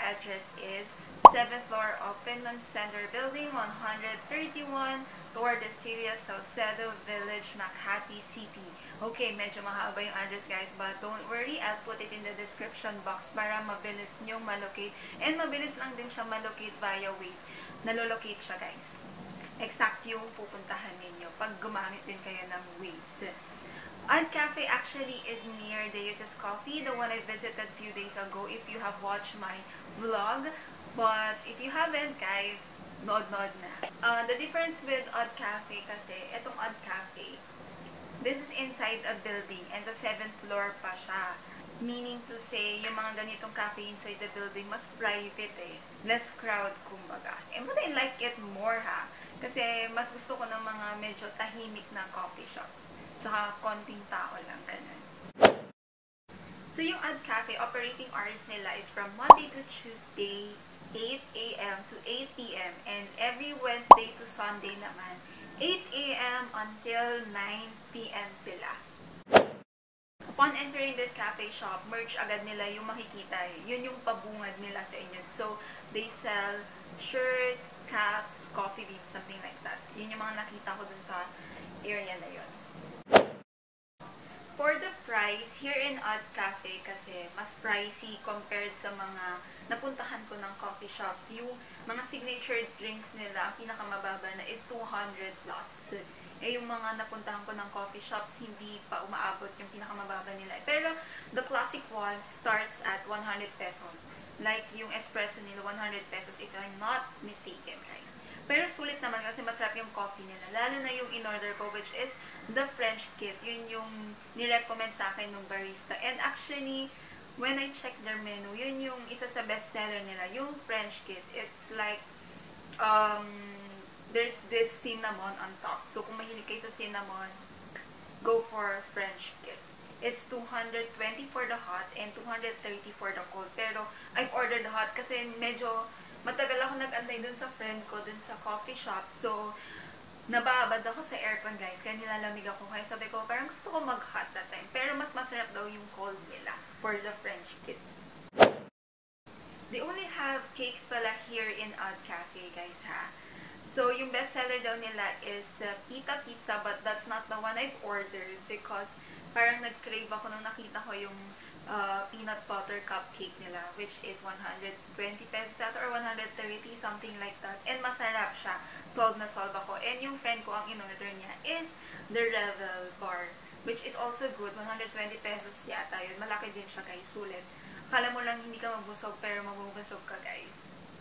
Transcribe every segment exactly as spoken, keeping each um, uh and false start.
address is seventh floor of Finland Center Building, one thirty-one, Tordesillas, Salcedo Village, Makati City. Okay, medyo mahaba yung address guys, but don't worry, I'll put it in the description box para mabilis nyong malocate. And mabilis lang din siya malocate via Waze. Nalolocate siya guys. Exact yung pupuntahan ninyo pag gumamit din kayo ng Waze. Odd Cafe actually is near Deus's Coffee, the one I visited a few days ago if you have watched my vlog. But if you haven't, guys, nod-nod na. Uh, the difference with Odd Cafe kasi, itong Odd Cafe, this is inside a building and sa seventh floor pa siya. Meaning to say, yung mga ganitong cafe inside the building, mas private eh. Less crowd, kumbaga. And but I like it more ha. Kasi mas gusto ko ng mga medyo tahimik na coffee shops. Tsaka konting tao lang, ganun. So yung Odd Cafe, operating hours nila is from Monday to Tuesday, eight A M to eight P M And every Wednesday to Sunday naman, eight A M until nine P M sila. Upon entering this cafe shop, merch agad nila yung makikita. Yun yung pabungad nila sa inyo. So, they sell shirts, caps, coffee beans, something like that. Yun yung mga nakita ko dun sa area na yun. For the price, here in Odd Cafe kasi mas pricey compared sa mga napuntahan ko ng coffee shops. Yung mga signature drinks nila, ang pinakamababa na is two hundred plus. Eh, yung mga napuntahan ko ng coffee shops, hindi pa umaabot yung pinakamababa nila. Pero, the classic ones starts at one hundred pesos. Like, yung espresso nila, one hundred pesos if I'm not mistaken, guys. Pero sulit naman kasi masarap yung coffee nila. Lalo na yung in-order ko, which is the French Kiss. Yun yung nirecommend sa akin ng barista. And actually, when I checked their menu, yun yung isa sa bestseller nila. Yung French Kiss, it's like, um, there's this cinnamon on top. So, kung mahilig kayo sa cinnamon, go for French Kiss. It's two hundred twenty for the hot and two hundred thirty for the cold. Pero, I've ordered the hot kasi medyo matagal ako nag-antay dun sa friend ko, dun sa coffee shop. So, nababad ako sa aircon, guys. Kaya nilalamig ako. Kaya sabi ko, parang gusto ko mag-hot that time. Pero mas masarap daw yung cold nila for the French Kiss. They only have cakes pala here in Odd Cafe, guys, ha? So, yung bestseller daw nila is uh, Pita Pizza, but that's not the one I've ordered because parang nag-crave ako nung nakita ko yung uh, peanut butter cupcake nila, which is one hundred twenty pesos ata or one hundred thirty, something like that. And masarap siya. Solve na solve ako. And yung friend ko, ang in-order niya is the Revel Bar, which is also good. one hundred twenty pesos yata yun. Malaki din siya, guys. Sulit. Kala mo lang hindi ka mabusog, pero mabubusog ka, guys.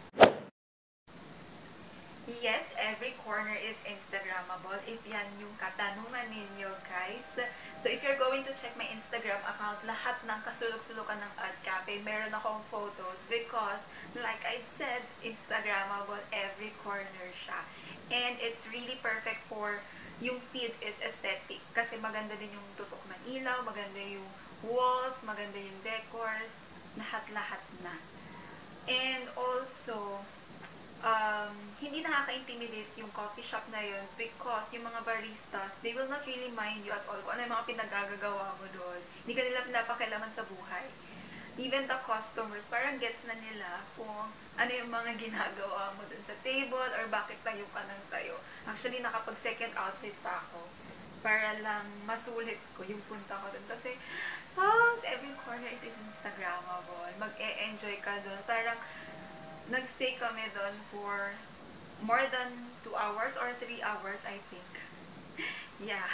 Yes, every corner is Instagrammable. If yan yung katanungan ninyo, guys. So, if you're going to check my Instagram account, lahat ng kasulok-sulukan ng Odd Cafe, meron akong photos because, like I said, Instagrammable, every corner siya. And it's really perfect for yung feed is aesthetic. Kasi maganda din yung tutok ng ilaw, maganda yung walls, maganda yung decors, lahat-lahat na. And also, Um, hindi nakaka-intimidate yung coffee shop na yun because yung mga baristas, they will not really mind you at all kung ano yung mga pinagagagawa mo doon. Hindi ka nila pinapakilaman sa buhay. Even the customers, parang gets na nila kung ano yung mga ginagawa mo doon sa table or bakit tayo ka ng tayo. Actually, nakapag-second outfit pa ako para lang masulit ko yung punta ko doon. Kasi, oh, every corner is Instagrammable. Mag-e-enjoy ka doon. Parang, nag-stay kami doon for more than two hours or three hours, I think. Yeah.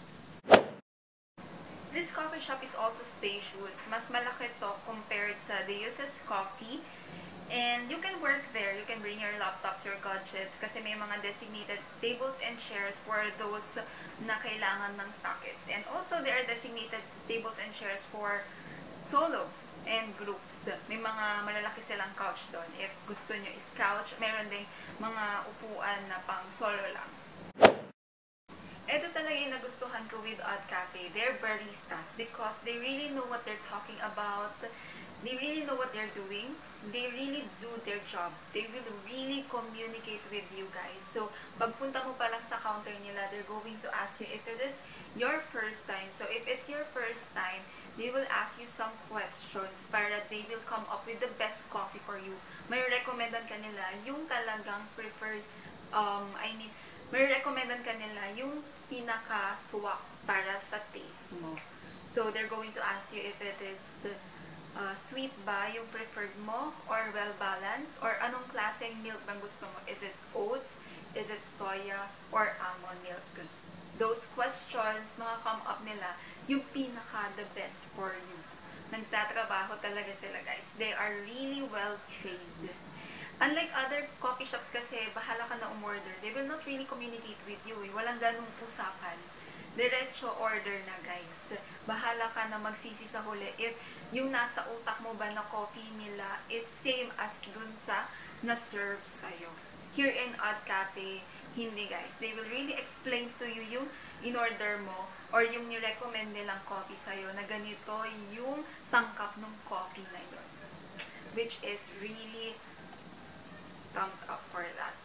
This coffee shop is also spacious. Mas malaki to compared sa Deus's Coffee. And you can work there. You can bring your laptops, your gadgets, kasi may mga designated tables and chairs for those na kailangan ng sockets. And also, there are designated tables and chairs for solo and groups. May mga malalaki silang couch doon. If gusto nyo is couch, meron din mga upuan na pang solo lang. Ito talaga yung nagustuhan ko with Odd Cafe. They're baristas because they really know what they're talking about. They really know what they're doing. They really do their job. They will really communicate with you guys. So, pagpunta mo pa lang sa counter nila, they're going to ask you if it is your first time. So, if it's your first time, they will ask you some questions para they will come up with the best coffee for you. May recommendan ka nila yung talagang preferred, um, I mean, may recommendan ka nila yung pinaka-swak para sa taste mo. So, they're going to ask you if it is uh, sweet ba yung preferred mo or well-balanced or anong klaseng milk bang gusto mo. Is it oats? Is it soya? Or almond milk? Those questions, mga come up nila, yung pinaka-the best for you. Nagtatrabaho talaga sila, guys. They are really well-trained. Unlike other coffee shops kasi, bahala ka na umorder. They will not really communicate with you. Eh. Walang ganung usapan. Diretso order na, guys. Bahala ka na magsisi sa huli if yung nasa utak mo ba na coffee nila is same as dun sa na-serve sa'yo. Here in Odd Cafe, hindi, guys. They will really explain to you yung in-order mo or yung ni-recommend nilang coffee sa'yo na ganito yung sangkap ng coffee na yun. Which is really thumbs up for that.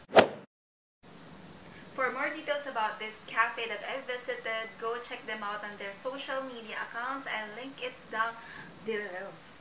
For more details about this cafe that I visited, go check them out on their social media accounts. I'll link it down below.